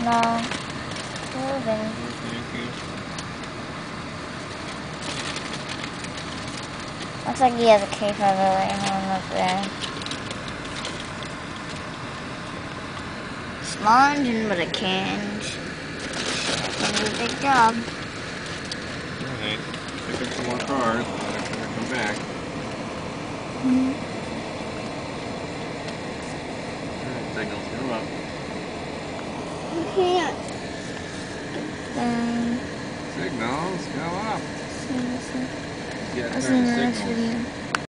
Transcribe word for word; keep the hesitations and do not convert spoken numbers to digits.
No. Moving. Looks like he has a K five laying on up there. Small engine, but it can't. Can do a big job. Alright, pick up some more cars, and then they're gonna come back. Mm-hmm. Alright, signals, go up. You can't. Um, Signals, go up. see, see. You gotta I'll see turn you the in the next signals. video.